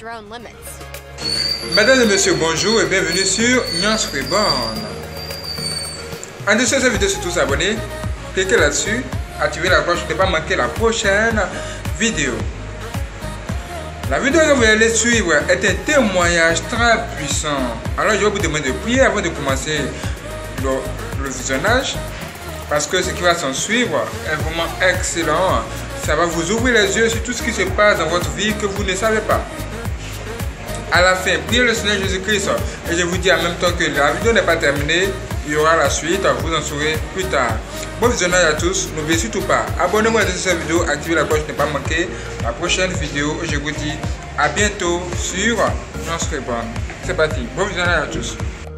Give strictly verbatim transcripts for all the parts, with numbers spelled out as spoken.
Mesdames et messieurs, bonjour et bienvenue sur Nuance Reborn. En dessous de cette vidéo, surtout s'abonner, cliquez là-dessus, activez la cloche pour ne pas manquer la prochaine vidéo. La vidéo que vous allez suivre est un témoignage très puissant. Alors je vais vous demander de prier avant de commencer le, le visionnage, parce que ce qui va s'en suivre est vraiment excellent. Ça va vous ouvrir les yeux sur tout ce qui se passe dans votre vie que vous ne savez pas. À la fin, priez le Seigneur Jésus-Christ. Et je vous dis en même temps que la vidéo n'est pas terminée. Il y aura la suite, vous en saurez plus tard. Bon visionnage à tous. N'oubliez surtout pas, abonnez-vous à cette vidéo, activez la cloche pour ne pas manquer la prochaine vidéo. Je vous dis à bientôt sur Nuance Reborn. C'est parti. Bon visionnage à tous.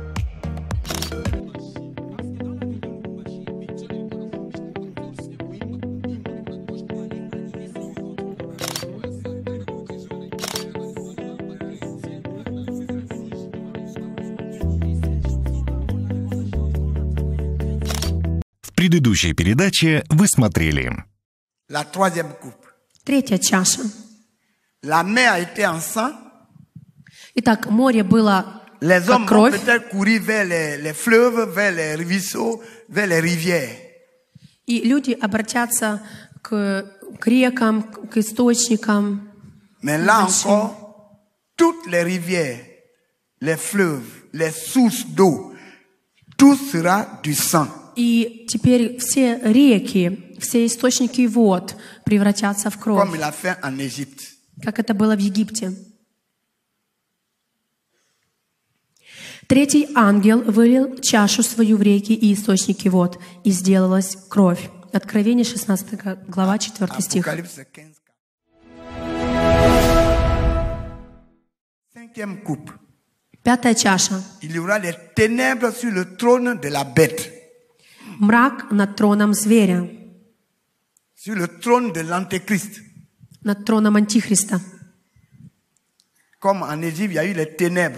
В предыдущей передаче вы смотрели. La troisième coupe. Третья чаша. La mer était en sang. Итак, море было Les как hommes vont кровь, peut-être courir vers les, les fleuves, vers les ruisseaux, vers les rivières. и люди обратятся к, к рекам, к источникам. Mais là Большим. encore, toutes les rivières, les fleuves, les sources d'eau, tout sera du sang. И теперь все реки, все источники вод превратятся в кровь, Comme il a fait en Égypte. как это было в Египте. Третий ангел вылил чашу свою в реки и источники вод, и сделалась кровь. Откровение шестнадцатая глава, четвёртый стих. Apocalypse quinze. Cinquième coupe. Пятая чаша. Il y aura les ténèbres sur le trône de la bête, Мрак над троном зверя, sur le trône de l'Antéchrist. над троном Антихриста. Comme en Égypte, il y a eu les ténèbres.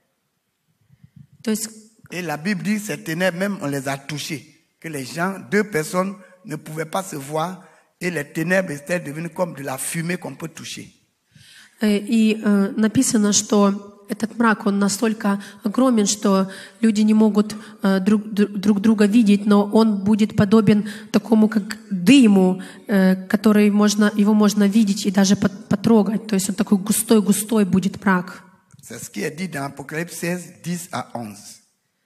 То есть, Et la Bible dit que ces ténèbres, même, on les a touchées. Que les gens, deux personnes, ne pouvaient pas se voir. Et les ténèbres étaient devenues comme de la fumée qu'on peut toucher. э, и э, написано, что этот мрак, он настолько огромен, что люди не могут э, друг, дру- друг друга видеть, но он будет подобен такому, как дыму, э, который можно, его можно видеть и даже пот- потрогать. То есть он такой густой-густой будет мрак. C'est ce qui est dit dans Apocalypse seize, dix à onze.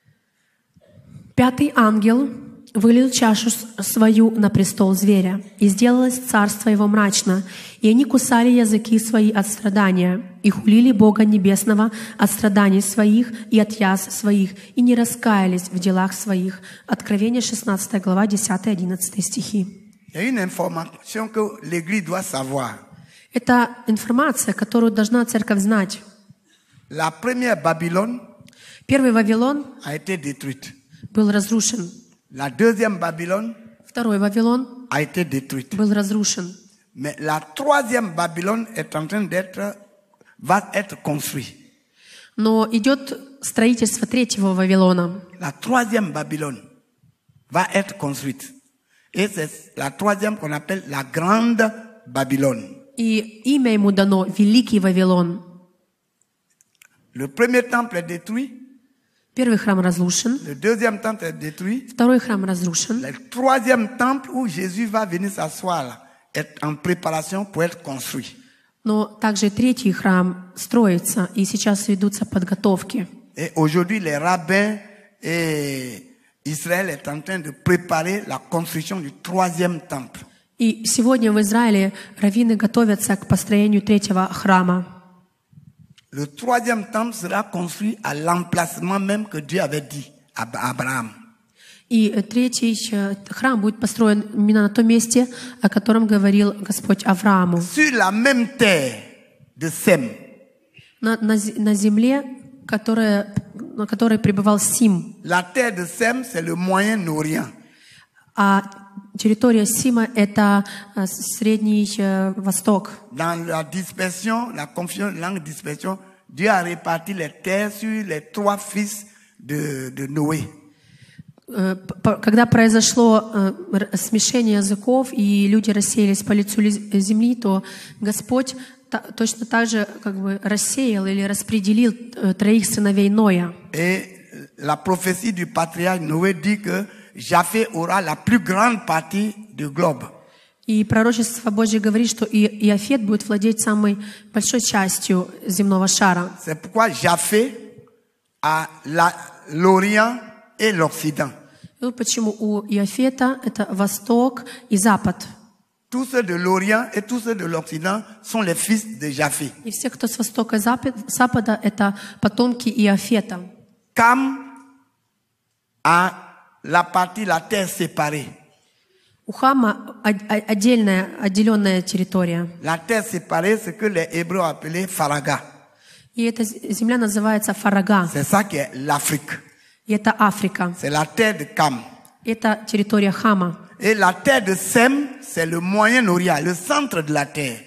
Пятый ангел вылил чашу с- свою на престол зверя, и сделалось царство его мрачно, и они кусали языки свои от страдания, и хулили Бога Небесного от страданий своих и от язв своих, и не раскаялись в делах своих. Откровение шестнадцатая глава, десятый-одиннадцатый стихи. Il y a une information que l'Église doit savoir. Это информация, которую должна церковь знать. La première Babylone Первый Вавилон a été détruite. был разрушен. La deuxième Babylone Второй Вавилон a été détruite. был разрушен. Mais la troisième Babylone est en train d'être, va être construite. Но идет строительство третьего Вавилона. La troisième Babylone va être construite. Et c'est la troisième qu'on appelle la grande Babylone. И имя ему дано Великий Вавилон. Le premier temple est détruit. Первый храм разрушен, Le deuxième temple est détruit. второй храм разрушен. Le troisième temple où Jésus va venir s'asseoir là, est en préparation pour être construit. Но также третий храм строится, и сейчас ведутся подготовки. Et aujourd'hui, les rabbins et Israël est en train de préparer la construction du troisième temple. И сегодня в Израиле раввины готовятся к построению третьего храма. Le troisième temple sera construit à l'emplacement même que Dieu avait dit à Abraham. И третий э, храм будет построен именно на том месте, о котором говорил Господь Аврааму. Sur la même terre de Sem, На, на, зе- на земле, которая, на которой пребывал Сим. la terre de Sem, c'est le Moyen-Orient. А территория Сима — это э, Средний э, Восток. Dans la dispersion, la confusion, langue dispersion, Dieu a réparti les terres sur les trois fils de, de Noé. Э, п- Когда произошло э, р- смешение языков, и люди рассеялись по лицу ли- земли, то Господь та- точно так же как бы рассеял или распределил э, троих сыновей Ноя. Et la prophétie du patriarche Noé dit que Japheth aura la plus grande partie du globe. И пророчество Божье говорит, что и Иофет будет владеть самой большой частью земного шара. C'est pourquoi Japheth a la- l'Orient et l'Occident. И вот почему у Иофета это восток и запад. Tous ceux de l'Orient et tous ceux de l'Occident sont les fils de Japheth. И все, кто с востока и запад- запада, это потомки Иофета. Cam a la partie, la terre séparée. У Хама о- о- отдельная, отделенная территория. La terre séparée, c'est que les Hébreux appelaient Faraga. И эта з- земля называется Фарага. C'est ça qui est l'Afrique. И это Африка. C'est la terre de Cam. Это территория Хама. Et la terre de Sem, c'est le Moyen-Orient, le centre de la terre.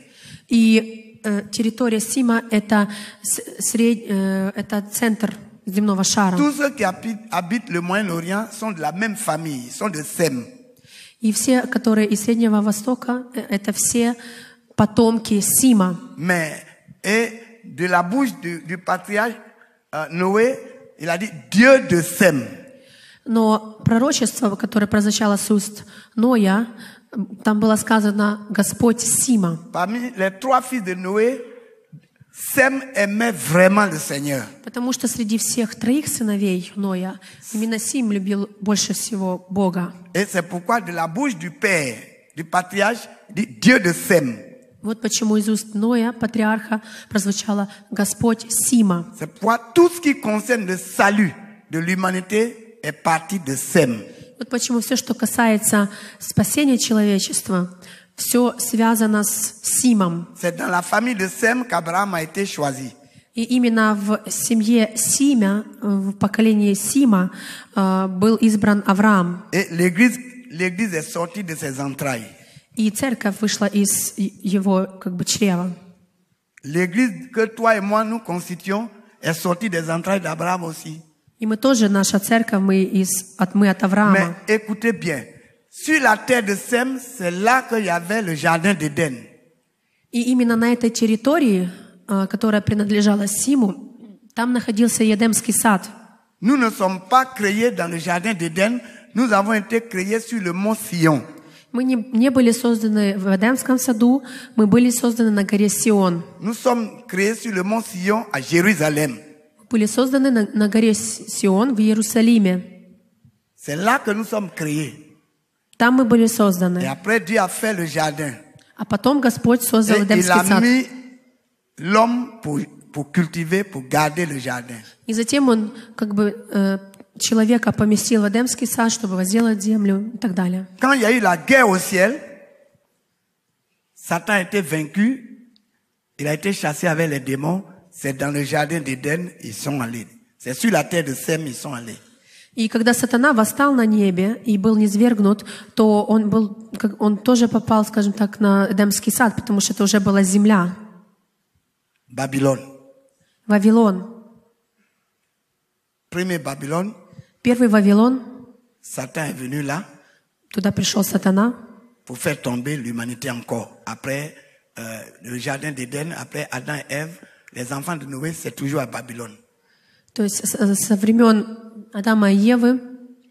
И э, территория Сима это, с- сред- э, это центр земного шара. Tous ceux qui habitent, habitent le Moyen-Orient sont de la même famille, sont de Sem. И все, которые из Среднего Востока, э, это все потомки Сима. Mais, et de la bouche du, du patriarche euh, Noé, il a dit Dieu de Sem. Но пророчество, которое прозвучало с уст Ноя, там было сказано «Господь Сима». Parmi les trois fils de Noé, Sem aimait vraiment le Seigneur. Потому что среди всех троих сыновей Ноя именно Сим любил больше всего Бога. Et c'est pourquoi de la bouche du père, du patriarche, il dit Dieu de Sem. Вот почему из уст Ноя, патриарха, прозвучало «Господь Сима». C'est pourquoi tout ce qui concerne le salut de l'humanité est parti de Sem. Вот почему все, что касается спасения человечества, все связано с Симом. C'est dans la famille de Sem qu'Abraham a été choisi. И именно в семье Сима, в поколении Сима, э, был избран Авраам. Et l'église, l'église est sortie de ses entrailles. И церковь вышла из его как бы чрева. L'église que toi et moi nous constituons est sortie des entrailles d'Abraham aussi. И мы тоже, наша церковь, мы, из, от, мы от Авраама. Mais écoutez bien, sur la terre de Sem, c'est là qu'il y avait le jardin d'Éden. И именно на этой территории, э, которая принадлежала Симу, там находился Едемский сад. Nous ne sommes pas créés dans le jardin d'Éden, nous avons été créés sur le mont Sion. Мы не, не были созданы в Эдемском саду, мы были созданы на горе Сион. Nous sommes créés sur le mont Sion à Jérusalem. Были созданы на, на горе С- Сион в Иерусалиме. C'est là que nous sommes créés. Там мы были Et созданы. après, Dieu a fait le jardin. А потом Господь создал Et il Эдемский a сад. mis l'homme pour, pour cultiver, pour garder le jardin. И затем Он как бы э, человека поместил в Эдемский сад, чтобы возделать землю и так далее. Quand il y a eu la guerre au ciel, Satan a été vaincu, il a été chassé avec les démons, c'est dans le jardin d'Éden, ils sont allés. C'est sur la terre de Sem, ils sont allés. И когда сатана восстал на небе и был низвергнут, то он, был, как- он тоже попал, скажем так, на Эдемский сад, потому что это уже была земля. Babylone. Вавилон. Premier Babylone, Первый Вавилон, Satan est venu là туда пришел сатана, pour faire tomber l'humanité encore. Après euh, le jardin d'Éden, après Adam et Ève, les enfants de Noé, c'est toujours à Babylone. то есть с- со времен Адама и Евы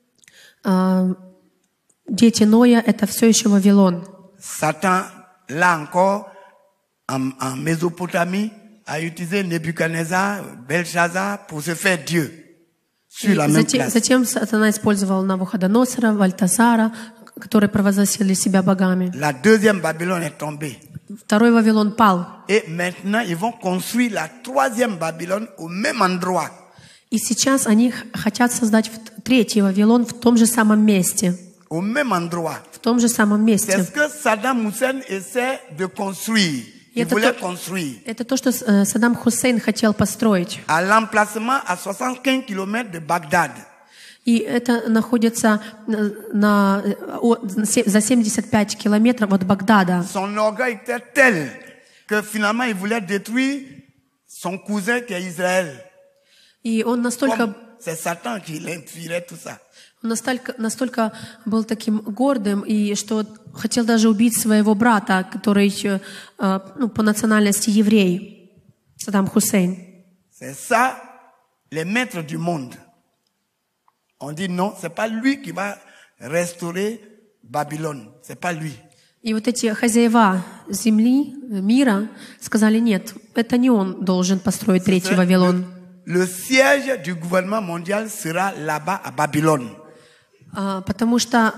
э, дети Ноя — это все еще Вавилон. Satan, là encore, en, en Mésopotamie, a utilisé Nebuchadnezzar, Belshazzar pour se faire Dieu sur И la même затем, place. затем сатана использовал Навуходоносора, Вальтазара, которые провозгласили себя богами. La deuxième Babylone est tombée. Второй Вавилон пал. Et maintenant, ils vont construire la troisième Babylone au même endroit. И сейчас они х- хотят создать в- третий Вавилон в том же самом месте. Au même endroit. В том же самом C'est месте. ce que Saddam Hussein essaie de construire. Il Это voulait то- construire. Это то, что э, Саддам Хусейн хотел построить. À l'emplacement à soixante-quinze kilomètres de Bagdad. И это находится на, на, э, о- за семьдесят пять километров от Багдада. Son orgueil était tel que finalement il voulait détruire son cousin qui est Israël. И он настолько Comme c'est Satan qui l'inspirait tout ça. Он настолько, настолько был таким гордым, и что хотел даже убить своего брата, который э, ну, по национальности еврей, Саддам Хусейн. C'est ça, les maîtres du monde. On dit non, c'est pas lui qui va restaurer Babylone, c'est pas lui. И вот эти хозяева земли, мира, сказали, нет, это не он должен построить третий Вавилон. Le, le siège du gouvernement mondial sera là-bas à Babylone. А, потому что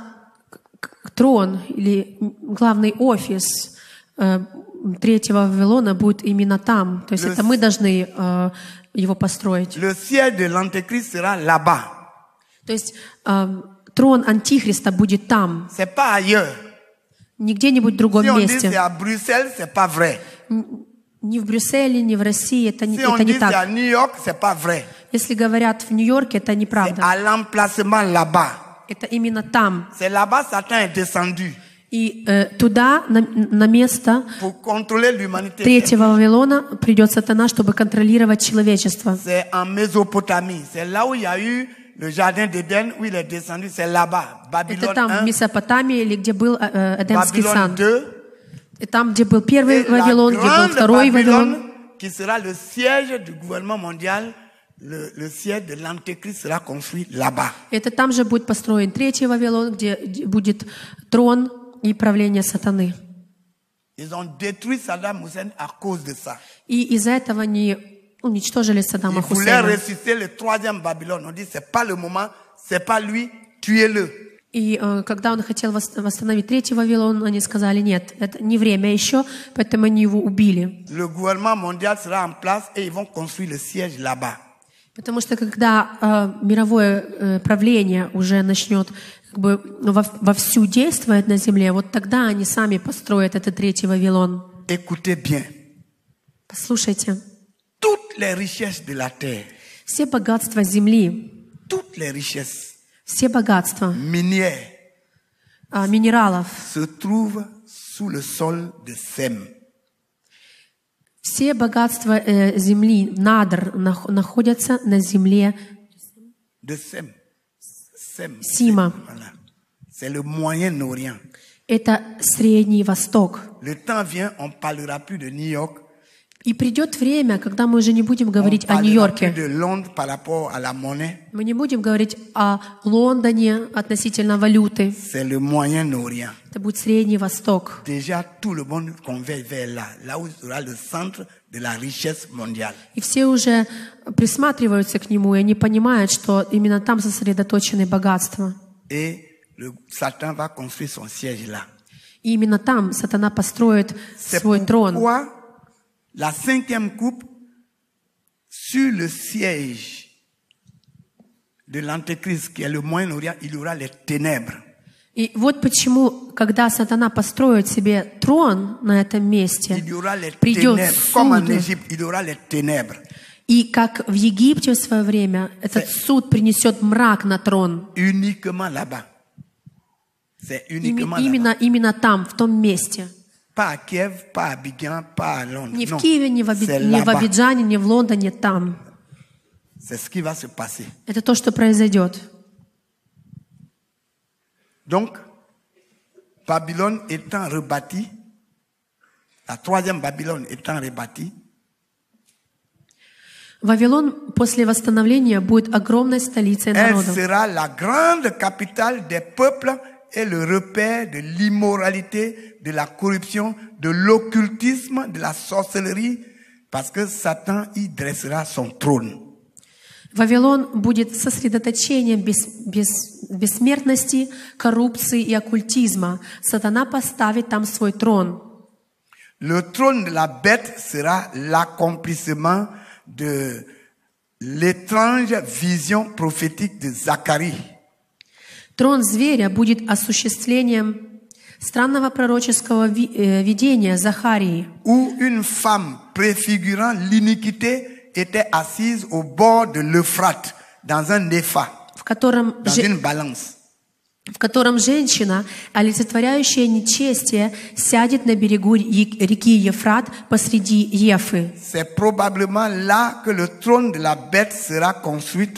трон или главный офис э, третьего Вавилона будет именно там. То есть Le- это мы должны э, его построить. Le siège de l'Antéchrist sera là-bas. То есть э, трон Антихриста будет там, C'est pas ailleurs. не где-нибудь в другом Si on dit c'est месте. à Bruxelles, c'est pas vrai. Ни в Брюсселе, ни в России, это не, Si on это не dit c'est à так. New York, c'est pas vrai. Если говорят в Нью-Йорке, это C'est неправда. à l'emplacement là-bas. Это именно там. C'est là-bas Satan est descendu И э, туда, на, на место pour contrôler l'humanité. третьего Вавилона придет сатана, чтобы контролировать человечество. C'est en Mésopotamie. C'est là où il y a eu le jardin d'Éden, où il est descendu. C'est là-bas. Это Babylone там, в un, Месопотамии, или где был э, э, Эдемский Babylone сан. deux. И там, где был первый Et la Вавилон, где был grande второй Вавилон. Babylone, qui sera le siège du gouvernement mondial, le, le siège de l'Antéchrist sera construit là-bas. Это там же будет построен третий Вавилон, где где будет трон и правление сатаны. Ils ont détruit Saddam Hussein à cause de ça. И из-за этого они уничтожили Ils Саддама voulaient Хусейна. ressusciter le troisième Babylone. On dit c'est pas le moment, c'est pas lui, tuez-le. И э, когда он хотел вос- восстановить третий Вавилон, они сказали, нет, это не время еще, поэтому они его убили. Le gouvernement mondial sera en place et ils vont construire le siège là-bas. Потому что когда э, мировое э, правление уже начнет как бы во, вовсю действовать на земле, вот тогда они сами построят этот третий Вавилон. Écoutez bien. Послушайте, Toutes les richesses de la terre, все богатства земли, toutes les richesses все богатства minières э, минералов, se trouvent sous le sol de Sem. все богатства э, земли, надр, нах- находятся на земле De Sem. Sem. Сима. Voilà. C'est le Moyen-Orient. Это Средний Восток. Le temps vient, on ne parlera plus de New York. И придет время, когда мы уже не будем On говорить ne о parlera plus Нью-Йорке. de Londres par rapport à la monnaie. Мы не будем говорить о Лондоне относительно валюты. C'est le Moyen-Orient. Это будет Средний Восток. Déjà, tout le monde converge vers là, là où sera le centre de la richesse mondiale. И все уже присматриваются к нему, и они понимают, что именно там сосредоточены богатства. Et le Satan va construire son siège là. И именно там сатана построит C'est свой трон. pourquoi la cinquième coupe, sur le siège de l'Antéchrist, qui est le Moyen-Orient, il y aura les ténèbres. И вот почему, когда сатана построит себе трон на этом месте, Il y aura les придет ténèbres. Comme en суд. Égypte, il y aura les ténèbres. И как в Египте в свое время, этот суд принесет мрак на трон. Uniquement là-bas. C'est Ими- uniquement Именно, là-bas. именно там, в том месте. Pas à Kiev, pas à Abidjan, pas à Londres. Не в Non. Киеве, не в, Аби- C'est не в là-bas. Абиджане, не в Лондоне, там. C'est ce qui va se passer. Это то, что произойдет. Donc, Babylone étant rebâtie, la troisième Babylone étant rebâtie, Вавилон после восстановления будет огромной столицей elle народа. sera la grande capitale des peuples et le repère de l'immoralité, de la corruption, de l'occultisme, de la sorcellerie, parce que Satan y dressera son trône. Вавилон будет сосредоточением бес- бес- бессмертности, коррупции и оккультизма. Сатана поставит там свой трон. Le trône de la bête sera l'accomplissement de l'étrange vision prophétique de Zacharie. Трон зверя будет осуществлением странного пророческого ви- э, видения Захарии, Où une femme préfigurant l'iniquité était assise au bord de l'Euphrate, dans un épha, в котором, dans же- une balance. в котором женщина, олицетворяющая нечестие, сядет на берегу Е- реки Ефрат посреди Ефы. C'est probablement là que le trône de la bête sera construit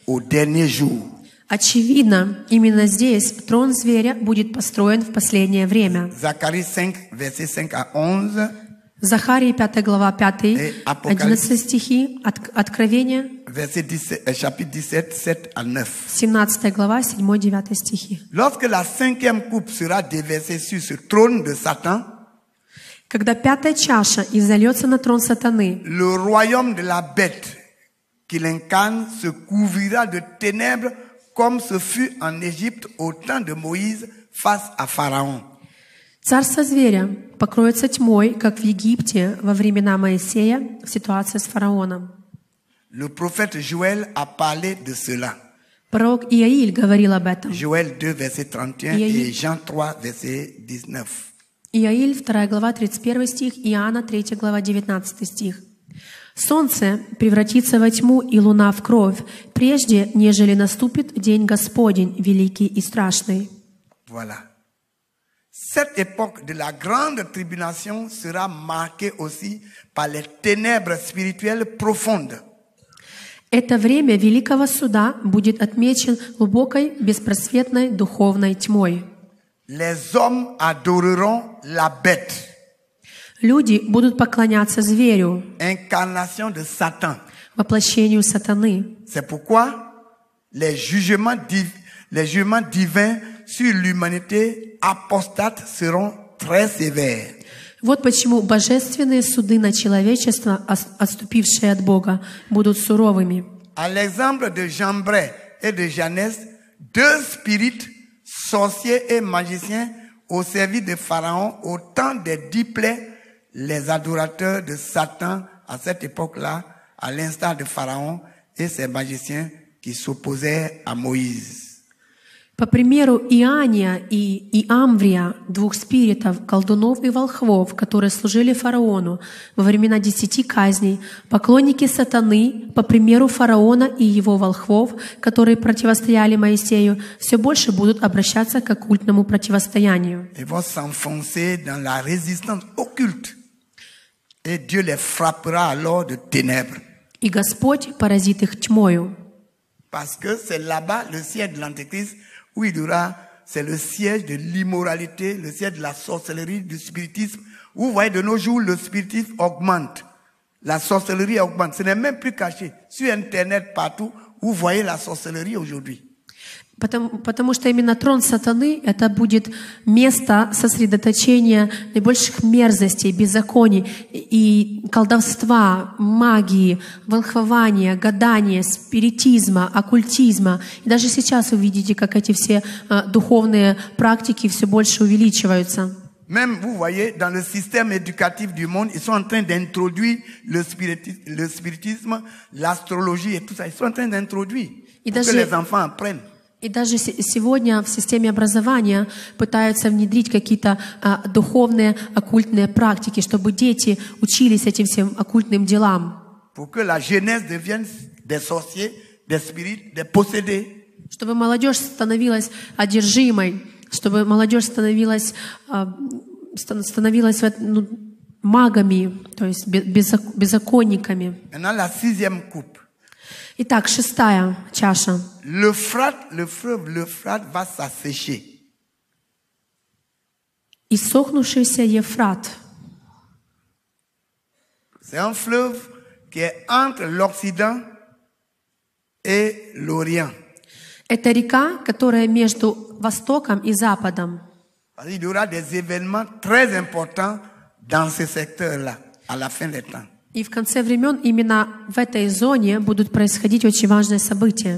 au dernier jour. Очевидно, именно здесь трон зверя будет построен в последнее время. Zacharie cinq, versets cinq à onze. Захарии пятая глава, пятый, одиннадцатый стихи, от, Откровение, Verset dix-sept, euh, chapitre dix-sept, sept à neuf. семнадцатая глава, седьмой девятый стихи. Lorsque la cinquième coupe sera déversée sur ce trône de Satan, Когда пятая чаша изольется на трон сатаны, le royaume de la bête qu'il incarne se couvrira de ténèbres comme ce fut en Égypte au temps de Moïse face à Pharaon. царство зверя покроется тьмой, как в Египте во времена Моисея в ситуации с фараоном. Le prophète Joël a parlé de cela. Пророк Иаиль говорил об этом. Joël deux, verset trente et un Иаиль. et Jean trois, verset dix-neuf. Иаиль, вторая глава, тридцать первый стих, Иоанна, третья глава, девятнадцатый стих. «Солнце превратится во тьму и луна в кровь, прежде, нежели наступит день Господень, великий и страшный». Voilà. Cette époque de la grande tribulation sera marquée aussi par les ténèbres spirituelles profondes. Это время Великого Суда будет отмечен глубокой, беспросветной духовной тьмой. Les hommes adoreront la bête, Люди будут поклоняться зверю, incarnation de Satan. воплощению сатаны. C'est pourquoi les jugements, div- les jugements divins sur l'humanité apostate seront très sévères. Вот почему божественные суды на человечество, ос- отступившие от Бога, будут суровыми. À l'exemple de Jambres et de Janès, deux spirites, sorciers et magiciens, au service de Pharaon, au temps des dix plaies, les adorateurs de Satan à cette époque-là, à l'instar de Pharaon et ses magiciens qui s'opposaient à Moïse. По примеру Иания и Иамврия, двух спиритов, колдунов и волхвов, которые служили фараону во времена десяти казней, поклонники сатаны, по примеру фараона и его волхвов, которые противостояли Моисею, все больше будут обращаться к оккультному противостоянию. Ils vont s'enfoncer dans la résistance occulte. Et Dieu les frappera alors de ténèbres. И Господь поразит их тьмою. Parce que c'est là-bas le siège de l'Antéchrist où il y aura, c'est le siège de l'immoralité, le siège de la sorcellerie, du spiritisme. Vous voyez, de nos jours, le spiritisme augmente. La sorcellerie augmente. Ce n'est même plus caché. Sur Internet, partout, vous voyez la sorcellerie aujourd'hui. Потому, потому что именно трон сатаны — это будет место сосредоточения наибольших мерзостей, беззаконий и колдовства, магии, волхвования, гадания, спиритизма, оккультизма. И даже сейчас вы видите, как эти все э, духовные практики все больше увеличиваются. Même, vous voyez, dans le système éducatif du monde, ils sont en train d'introduire le spiritisme, le spiritisme, l'astrologie et tout ça. Ils sont en train d'introduire Et pour даже- que les enfants apprennent. И даже се- сегодня в системе образования пытаются внедрить какие-то а, духовные, оккультные практики, чтобы дети учились этим всем оккультным делам, Pour que la jeunesse devienne des sorciers, des spirites, des possédés. чтобы молодежь становилась одержимой, чтобы молодежь становилась, а, ста- становилась вот, ну, магами, то есть бе- беззак- беззаконниками. Maintenant, la sixième coupe. Итак, шестая чаша. L'Euphrate, le fleuve l'Euphrate va s'assécher. Иссохнувшийся Ефрат. C'est un fleuve qui est entre l'Occident et l'Orient. Это река, которая между Востоком и Западом. Il y aura des événements très importants dans ce secteur-là, à la fin des temps. И в конце времен именно в этой зоне будут происходить очень важные события.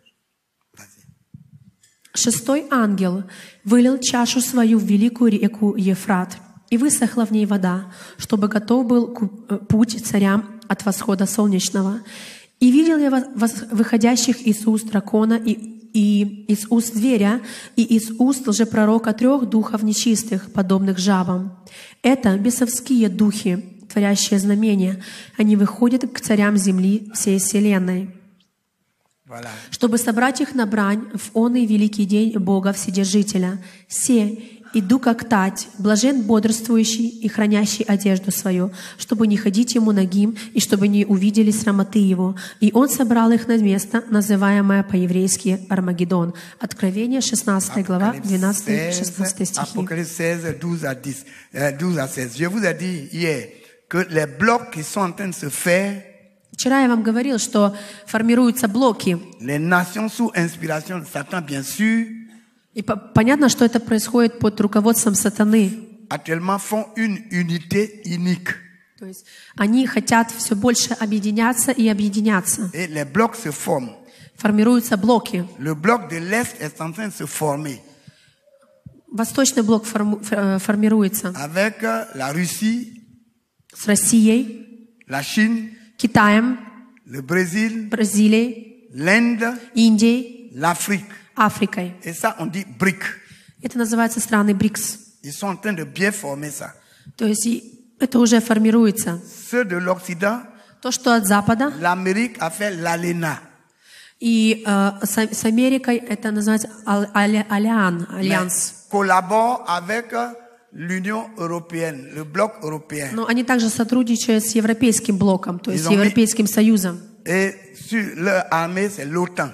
Шестой ангел вылил чашу свою в великую реку Ефрат, и высохла в ней вода, чтобы готов был ку- э, путь царям от восхода солнечного. И видел я вос- вос- выходящих из уст дракона и, и из уст зверя, и из уст лжепророка трех духов нечистых, подобных жабам. Это бесовские духи, творящие знамения. Они выходят к царям земли всей вселенной, Voilà. чтобы собрать их на брань в он и великий день Бога Вседержителя. Се иду как тать, блажен бодрствующий и хранящий одежду свою, чтобы не ходить ему нагим, и чтобы не увидели срамоты его. И он собрал их на место, называемое по-еврейски Армагеддон. Откровение, шестнадцатая глава, двенадцатый-шестнадцатый стихи. Apocalypse seize, douze à dix, euh, douze à seize. Je vous ai dit hier que les blocs qui sont en train de se faire, Вчера я вам говорил, что формируются блоки. les nations sous inspiration de Satan, bien sûr, И по- понятно, что это происходит под руководством сатаны. actuellement font une unité unique. То есть они хотят все больше объединяться и объединяться. Et les blocs se forment. Формируются блоки. Le bloc de l'Est est en train de se former Восточный блок форму- ф- э, формируется avec euh, la Russie, с Россией, la Chine, Китаем, le Brésil, Бразилией, l'Inde, Индией, l'Afrique. Африкой. Et ça, on dit briques. Это называется страны БРИКС. Ils sont en train de bien former ça. То есть и это уже формируется. Ceux de l'Occident, То, что от Запада, l'Amérique a fait l'ALENA. и э, с, с Америкой это называется ал- аля- Алиан, Альянс. Collabore avec euh, l'Union européenne, le bloc européen. Но они также сотрудничают с Европейским блоком, то есть Ils ont mis- Европейским Союзом. Et sur leur armée, c'est l'OTAN.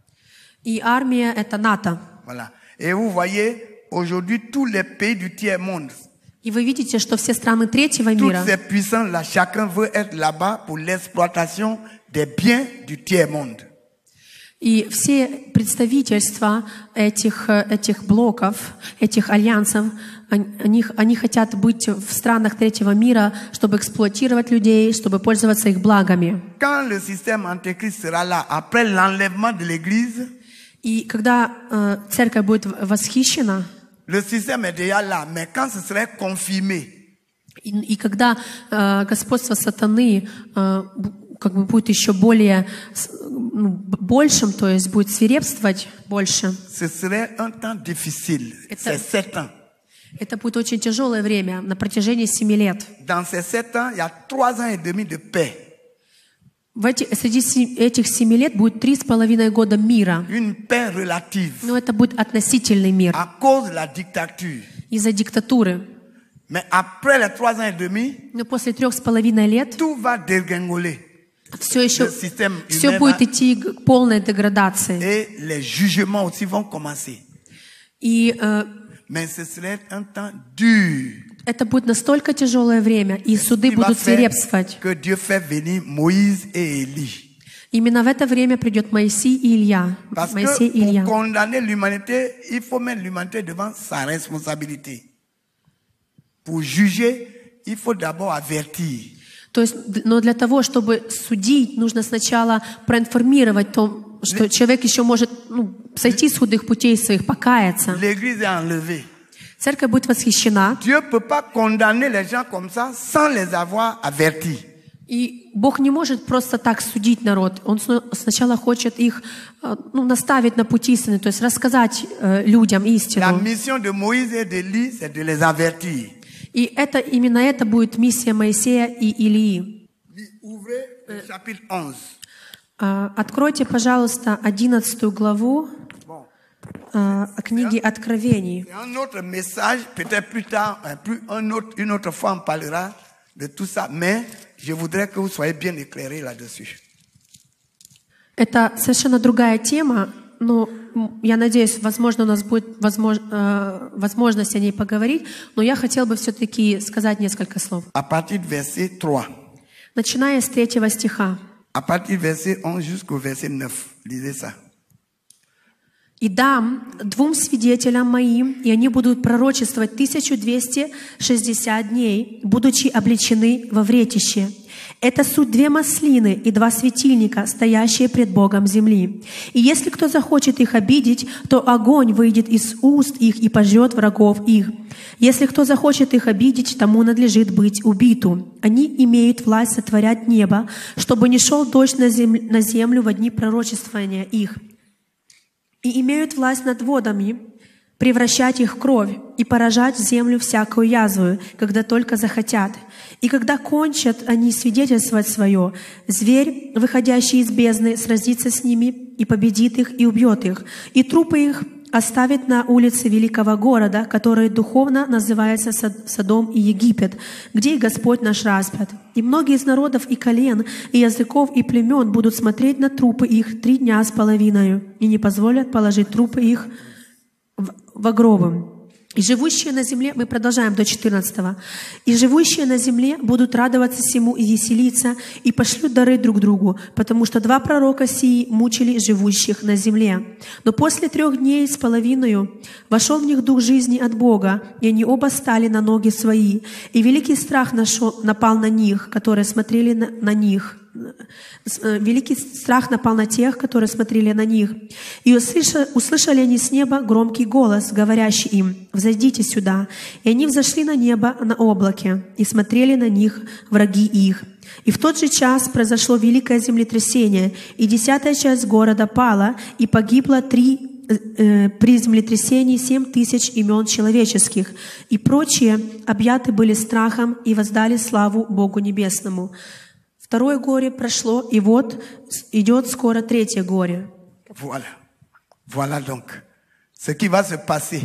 И армия — это НАТО. Voilà. Et vous voyez, aujourd'hui, tous les pays du tiers-monde, И вы видите, что все страны третьего tous мира, ces puissants-là, chacun veut être là-bas pour l'exploitation des biens du tiers-monde. и все представительства этих, э, этих блоков, этих альянсов, они, они- они хотят быть в странах третьего мира, чтобы эксплуатировать людей, чтобы пользоваться их благами. Quand le système antéchrist sera là, après l'enlèvement de l'Église, И когда э, церковь будет в- восхищена, le système est déjà là, mais quand ce serait confirmé, и, и когда э, господство сатаны э, б- как бы будет еще более с- ну, б- большим, то есть будет свирепствовать больше, ce serait un temps difficile. Это- C'est sept ans. это будет очень тяжелое время на протяжении семи лет. Dans ces sept ans, il y a trois ans et demi de paix. В эти, среди се- этих семи лет будет три с половиной года мира. Une paix relative Но это будет относительный мир à cause de la dictature. из-за диктатуры. Mais après les trois ans et demi, Но после трех с половиной лет tout va dégringoler. все еще Le système все humain будет va- идти к полной деградации. Et les jugements aussi vont commencer. И э, Mais ce serait un temps dur. это будет настолько тяжелое время, и суды Qui va будут faire свирепствовать. que Dieu fait venir Moïse et Élie. Именно в это время придет Моисей и Илья. Parce Моисей и que Илья. pour condamner l'humanité, il faut mettre l'humanité devant sa responsabilité. Pour juger, il faut d'abord avertir. То есть, д- но для того, чтобы судить, нужно сначала проинформировать о том, что человек еще может ну, сойти с худых путей своих, покаяться. L'église est enlevée. Церковь будет восхищена, Dieu ne peut pas condamner les gens comme ça sans les avoir avertis. и Бог не может просто так судить народ. Он сно- сначала хочет их э, ну, наставить на путь истины, то есть рассказать э, людям La истину. mission de Moïse et d'Élie, c'est de les avertir. И это, именно это будет миссия Моисея и Илии. Ouvrez le chapitre onze. А, Откройте, пожалуйста, одиннадцатую главу Bon. а, книги Откровений. C'est un autre message, peut-être plus tard, un plus, un autre, une autre fois on parlera de tout ça, mais je voudrais que vous soyez bien éclairés là-dessus. Это совершенно другая тема, но м, я надеюсь, возможно, у нас будет возмож- э, возможность о ней поговорить, но я хотела бы все-таки сказать несколько слов. À partir du verset trois, Начиная с третьего стиха. à partir du verset onze jusqu'au verset neuf, lisez ça. «И дам двум свидетелям моим, и они будут пророчествовать тысячу двести шестьдесят дней, будучи облечены во вретище. Это суть две маслины и два светильника, стоящие пред Богом земли. И если кто захочет их обидеть, то огонь выйдет из уст их и пожрет врагов их. Если кто захочет их обидеть, тому надлежит быть убиту. Они имеют власть сотворять небо, чтобы не шел дождь на землю, на землю во дни пророчествования их. И имеют власть над водами, превращать их в кровь и поражать землю всякую язву, когда только захотят. И когда кончат они свидетельствовать свое, зверь, выходящий из бездны, сразится с ними и победит их и убьет их. И трупы их оставить на улице великого города, который духовно называется Содом и Египет, где и Господь наш распят. И многие из народов и колен, и языков, и племен будут смотреть на трупы их три дня с половиной, и не позволят положить трупы их в, в гробы. И живущие на земле, мы продолжаем до четырнадцатого, «И живущие на земле будут радоваться сему и веселиться, и пошлют дары друг другу, потому что два пророка сии мучили живущих на земле. Но после трех дней с половиною вошел в них дух жизни от Бога, и они оба стали на ноги свои, и великий страх нашел, напал на них, которые смотрели на, на них». Великий страх напал на тех, которые смотрели на них. И услышали, услышали они с неба громкий голос, говорящий им: «Взойдите сюда». И они взошли на небо на облаке, и смотрели на них враги их. И в тот же час произошло великое землетрясение, и десятая часть города пала, и погибло три э, при землетрясении семь тысяч имен человеческих, и прочие объяты были страхом и воздали славу Богу Небесному. Второе горе прошло, и вот идет скоро третье горе. Voilà. Voilà donc ce qui va se passer.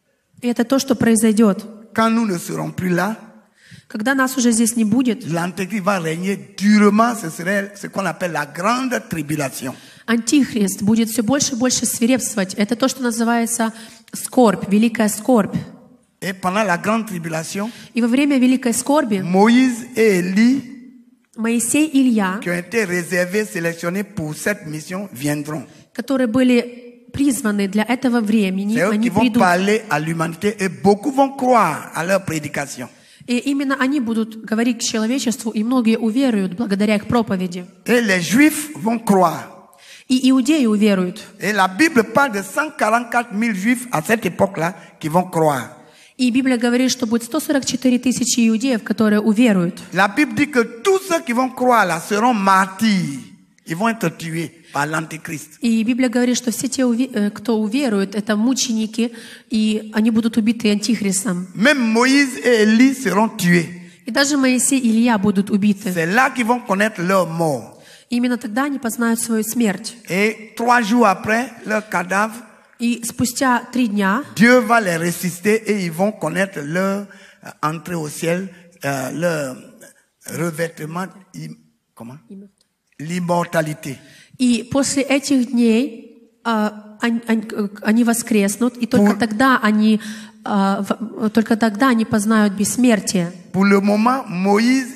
И это то, что произойдет. Quand nous ne serons plus là, когда нас уже здесь не будет, l'Antéchrist va régner durement. Ce serait ce qu'on appelle la grande tribulation. Антихрист будет все больше и больше свирепствовать. Это то, что называется скорбь, великая скорбь. Et pendant la grande tribulation, и во время великой скорби Moïse et Élie, Моисей и Илья, qui ont été réservés, sélectionnés pour cette mission, viendront. которые были призваны для этого времени, C'est eux они qui vont придут. parler à l'humanité et beaucoup vont croire à leur prédication. И именно они будут говорить к человечеству, и многие уверуют благодаря их проповеди. Et les Juifs vont croire. И иудеи уверуют. Et la Bible parle de cent quarante-quatre mille Juifs à cette époque-là qui vont croire. И Библия говорит, что будет сто сорок четыре тысячи иудеев, которые уверуют. La Bible dit que tous ceux qui vont croire là seront martyrs. Ils vont être tués par l'Antéchrist. И Библия говорит, что все те, кто уверует, это мученики, и они будут убиты Антихристом. Même Moïse et Élie seront tués. И даже Моисей и Илья будут убиты. C'est là qu'ils vont connaître leur mort. Именно тогда они познают свою смерть. Et trois jours après, leur cadavre, и спустя три дня Dieu va les ressusciter et ils vont connaître leur euh, entrée au ciel, euh, leur revêtement, im, comment? L'immortalité. И после этих дней э, они, они воскреснут, и только Pour, тогда они э, в, только тогда они познают бессмертие. Pour le moment, Moïse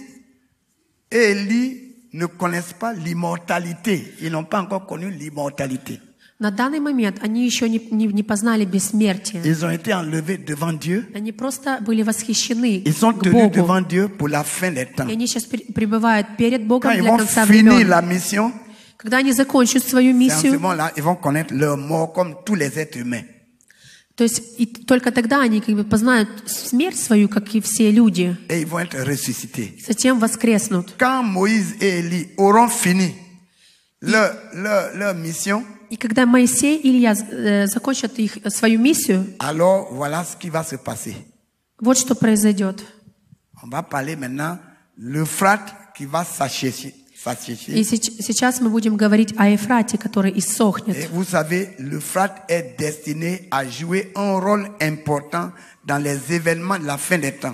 et Élie ne connaissent pas l'immortalité. Ils n'ont pas encore connu l'immortalité. На данный момент они еще не, не, не познали бессмертие. Ils ont été enlevés devant Dieu. Они просто были восхищены Ils sont к tenus Богу. devant Dieu pour la fin des temps. И они сейчас пребывают перед Богом Quand ils для vont конца finir времен. la mission, Когда они закончат свою c'est en ce миссию, moment-là, ils vont connaître leur mort comme tous les êtres humains. то есть и только тогда они как бы познают смерть свою, как и все люди. Et ils vont être ressuscités. Затем воскреснут. Quand Moïse et Élie auront fini leur, leur, leur mission, И когда Моисей и Илья э, закончат их, свою миссию, alors voilà ce qui va se passer. вот что произойдет. On va parler maintenant l'Euphrate qui va s'assécher. И сейчас мы будем говорить о Ефрате, который иссохнет. Et vous savez, l'Euphrate est destiné à jouer un rôle important dans les événements de la fin des temps.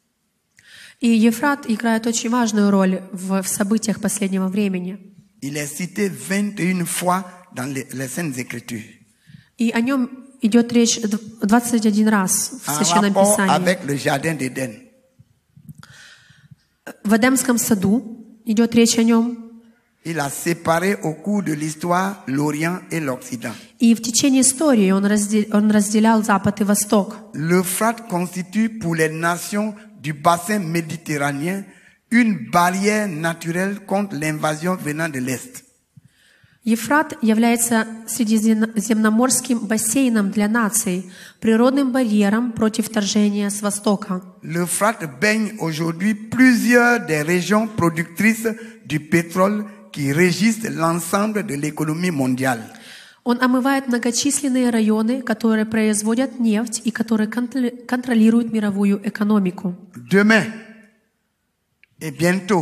И Ефрат играет очень важную роль в, в событиях последнего времени. Il est cité vingt et une fois dans les, les Saintes Écritures. И о нем идет речь двадцать один раз в En Священном rapport Писании. avec le jardin d'Éden. В Эдемском саду идет речь о нем. Il a séparé au cours de l'histoire l'Orient et l'Occident. И в течение истории он, раздел, он разделял Запад и Восток. L'Euphrate constitue pour les nations du bassin méditerranéen une barrière naturelle contre l'invasion venant de l'Est. Ефрат является средиземноморским бассейном для наций, природным барьером против вторжения с востока. L'Euphrate baigne aujourd'hui plusieurs des régions productrices du pétrole qui régissent l'ensemble de l'économie mondiale. Он омывает многочисленные районы, которые производят нефть и которые контролируют мировую экономику. Demain et bientôt,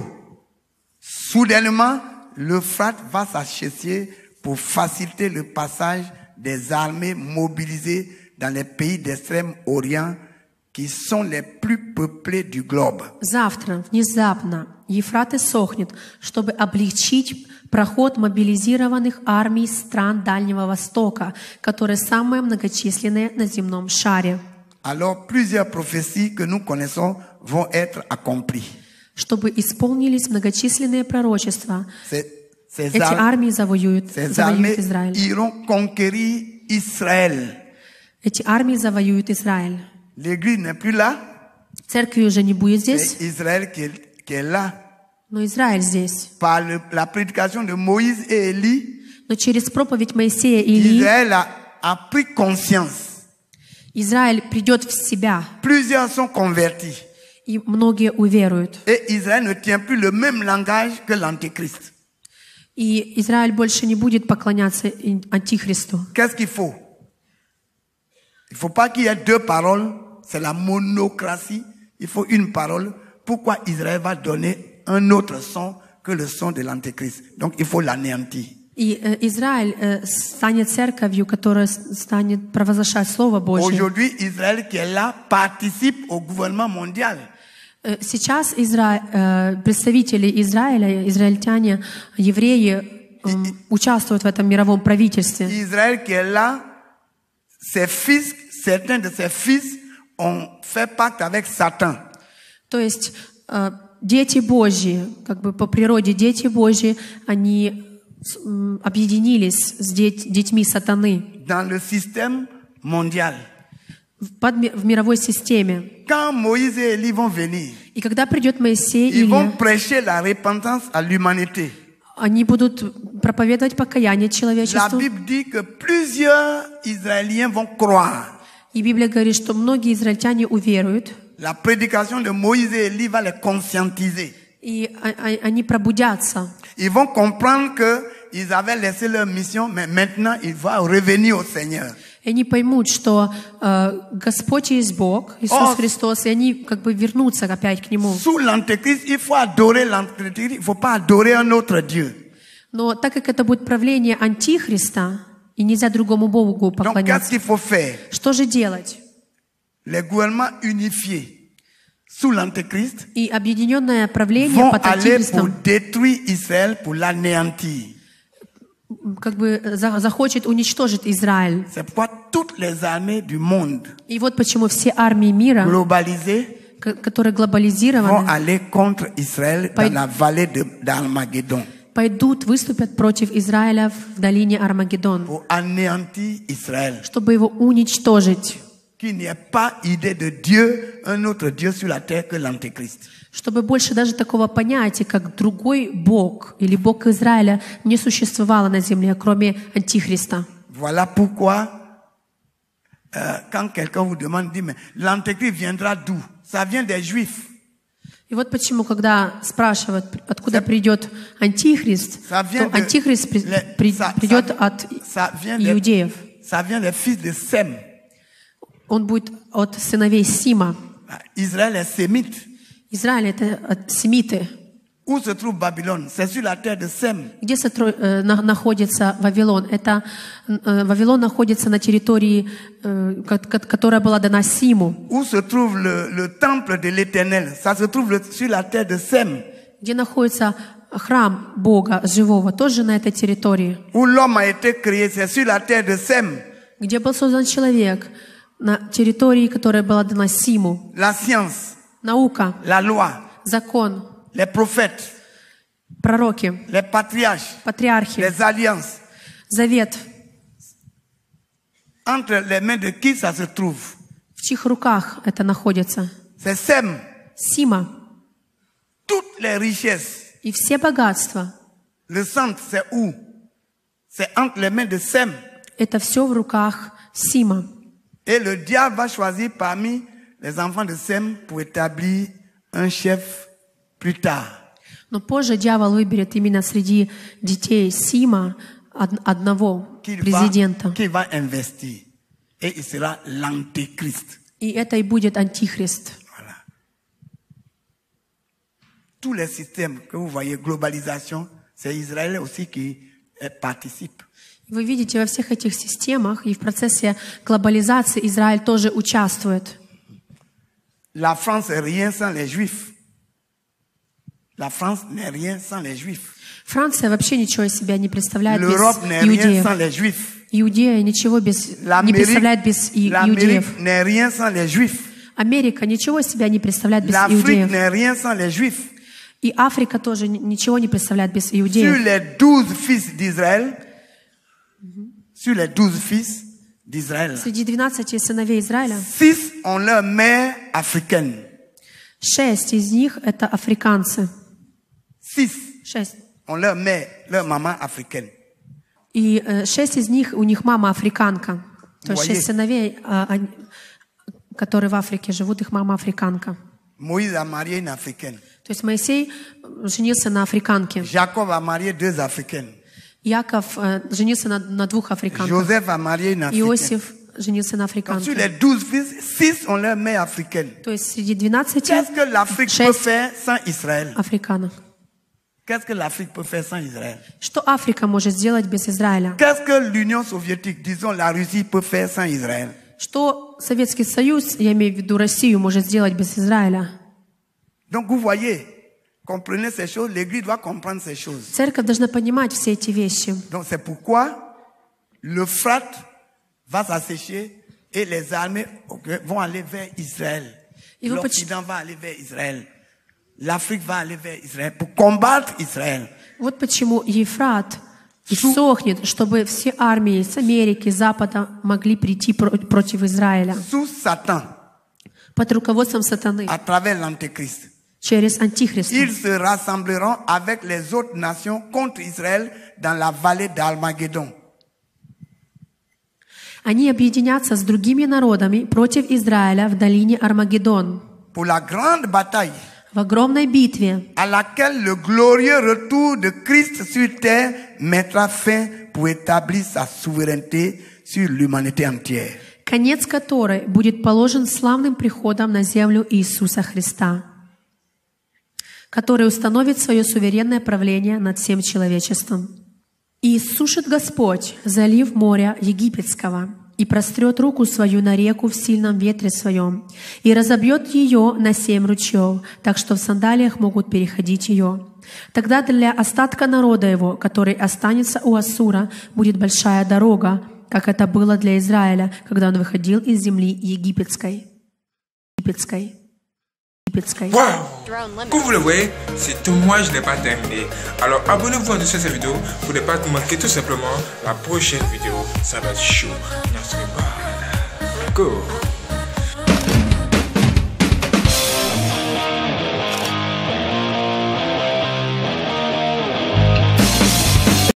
soudainement, l'Euphrate va s'assécher pour faciliter le passage des armées mobilisées dans les pays d'Extrême-Orient qui sont les plus peuplés du globe. Завтра, внезапно, Ефрат иссохнет, чтобы облегчить проход мобилизированных армий стран Дальнего Востока, которые самые многочисленные на земном шаре. Alors, plusieurs prophéties que nous connaissons vont être accomplies. Чтобы исполнились многочисленные пророчества, Ces, ces эти ar- армии завоюют, ces завоюют armées Израиль. iront conquérir Israël. Эти армии завоюют Израиль. L'église n'est plus là, Церкви уже не будет здесь, c'est Israël qui est, qui est là. но Израиль здесь. Par le- la prédication de Moïse et Élie, Но через проповедь Моисея и Илии Israël a, a pris conscience. Израиль придет в себя, Plusieurs sont convertis. и многие уверуют. Et Israël ne tient plus le même langage que l'Antéchrist. И Израиль больше не будет поклоняться и- Антихристу. Qu'est-ce qu'il faut? Il ne faut pas qu'il y ait deux paroles, c'est la monocratie. Il faut une parole. Pourquoi Israël va donner un autre son que le son de l'Antéchrist? Donc il faut l'anéantir. И э, Израиль э, станет церковью, которая с- станет провозглашать Слово Божье. Aujourd'hui, Israël qui est là participe au gouvernement mondial. Э, Сейчас Изра... э, представители Израиля, израильтяне, евреи эм, участвуют в этом мировом правительстве. Israël qui est là, ses fils, certains de ses fils ont fait pacte avec Satan. То есть э, дети Божьи, как бы по природе дети Божьи, они с- м, объединились с деть- детьми сатаны Dans le système mondial. в, под ми- в мировой системе. Quand Moïse et Élie vont venir, И когда придет Моисей и ils vont Илия, prêcher la repentance à l'humanité. они будут проповедовать покаяние La человечеству. Bible dit que plusieurs Israéliens vont croire. И Библия говорит, что многие израильтяне уверуют, La prédication de Moïse et Élie va les conscientiser. и а- а- они пробудятся. Ils vont comprendre que ils avaient laissé leur mission, mais maintenant ils vont revenir au Seigneur. И они поймут, что э, Господь есть Бог, Иисус О! Христос, и они как бы вернутся опять к Нему. Sous l'Antéchrist, il faut adorer l'Antéchrist, il ne faut pas adorer un autre Dieu. Но так как это будет правление Антихриста, и нельзя другому Богу Donc qu'est-ce поклоняться, qu'il faut faire? что же делать? Les gouvernements unifiés sous l'Antéchrist И объединенное правление vont под aller pour Антихристом détruire Israël, pour l'anéantir. как бы за- захочет уничтожить Израиль. C'est pourquoi toutes les armées du monde И вот почему все армии мира, globalisées к- которые vont глобализированы, aller contre Israël dans Пой- la vallée de- d'Armageddon пойдут, выступят против Израиля в долине Армагеддон, pour anéantir Israël. чтобы его уничтожить, Qu'il n'y ait pas idée de Dieu, un autre Dieu sur la terre que l'Antéchrist. чтобы больше даже такого понятия, как другой Бог или Бог Израиля, не существовало на земле, кроме Антихриста. Voilà pourquoi, euh, quand quelqu'un vous demande, dit, mais l'Antéchrist viendra d'où? Ça vient des Juifs. И вот почему, когда спрашивают, откуда придет Антихрист, Ça vient то de- Антихрист при- les- при- ça- придет ça- от ça vient des- иудеев. Ça vient des fils de Sem. Он будет от сыновей Сима. Israël est sémite. Израиль — это от семиты. Où se trouve Babylone? C'est sur la terre de Sem. Где сотро- э, на- находится Вавилон? Это э, Вавилон находится на территории, э, ко- ко- которая была дана Симу. Où se trouve le, le temple de l'Éternel? Ça se trouve le- sur la terre de Sem. Где находится храм Бога живого, тоже на этой территории. Où l'homme a été créé, c'est sur la terre de Sem. Где был создан человек, на территории, которая была дана Симу. La science, Наука, la loi, закон, les prophètes, пророки, les patriarches, патриархи, les alliances. завет. Entre les mains de qui ça se trouve? В чьих руках это находится? C'est Sem. Сима. Toutes les richesses. И все богатства, Le centre, c'est où? C'est entre les mains de Sem. это все в руках Сима. Et le diable va choisir parmi les enfants de Sem pour établir un chef plus tard. Но позже дьявол выберет именно среди детей Сима од- одного Qu'il va, президента. qu'il va investir. Et il sera l'antéchrist. И это и будет Антихрист. Voilà. Tous les systèmes que vous voyez, globalisation, c'est Israël aussi qui euh, participe. Вы видите, во всех этих системах и в процессе глобализации Израиль тоже участвует. La France est rien sans les Juifs. La France n'est rien sans les Juifs. Франция вообще ничего из себя не представляет без L'Europe n'est rien иудеев. sans les Juifs. Иудея ничего без, не L'Amérique представляет без и- иудеев. l'Amérique n'est rien sans les Juifs. Америка ничего из себя не представляет без L'Afrique иудеев. n'est rien sans les Juifs. И Африка тоже ни- ничего не представляет без Sur иудеев. les douze fils d'Israël, sur les douze fils d'Israël, Среди двенадцати сыновей Израиля six ont leur mère africaine. шесть из них это африканцы. Six Шесть. ont leur mère, leur maman africaine. И э, шесть из них, у них мама африканка. То есть Voyez. шесть сыновей, а, они- которые в Африке живут, их мама африканка. Moïse a marié une africaine. То есть Моисей женился на африканке. Jacob a marié deux africaines. Яков э, женился на, на двух африканках. Joseph a marié une africaine. Иосиф женился на Donc, sur африканке. les douze fils, six ont leur mère africaine. То есть среди двенадцати Qu'est-ce que l'Afrique peut шесть faire sans Israël? африканок. Qu'est-ce que l'Afrique peut faire sans Israël? Что Африка может сделать без Израиля? Qu'est-ce que l'Union soviétique, disons la Russie, peut faire sans Israël? Что Советский Союз, я имею в виду Россию, может сделать без Израиля? Donc vous voyez, comprenez ces choses, l'Église doit comprendre ces choses. Церковь должна понимать все эти вещи. Donc c'est pourquoi l'Euphrate va s'assécher et les armées vont aller vers Israël. Et vous L'Occident va aller vers Israël. L'Afrique va aller vers Israël pour combattre Israël. Вот почему Ефрат иссохнет, чтобы все армии с Америки, Запада могли прийти про- против Израиля Sous Satan, под руководством сатаны à travers l'Antéchrist. через Антихриста. Ils se rassembleront avec les autres nations contre Israël dans la vallée d'Armageddon. Они объединятся с другими народами против Израиля в долине Армагеддон, Pour la grande bataille в огромной битве, à laquelle le glorieux retour de Christ sur terre mettra fin pour établir sa souveraineté sur l'humanité entière. конец которой будет положен славным приходом на землю Иисуса Христа, который установит свое суверенное правление над всем человечеством. «И иссушит Господь залив моря египетского, и прострет руку свою на реку в сильном ветре своем, и разобьет ее на семь ручьев, так что в сандалиях могут переходить ее. Тогда для остатка народа его, который останется у Ассура, будет большая дорога, как это было для Израиля, когда он выходил из земли египетской». Египетской. Египетской. Waouh! Comme vous le voyez, ce témoignage n'est pas terminé. Alors abonnez-vous à cette vidéo pour ne pas manquer tout simplement la prochaine vidéo. Ça va être chaud. Go!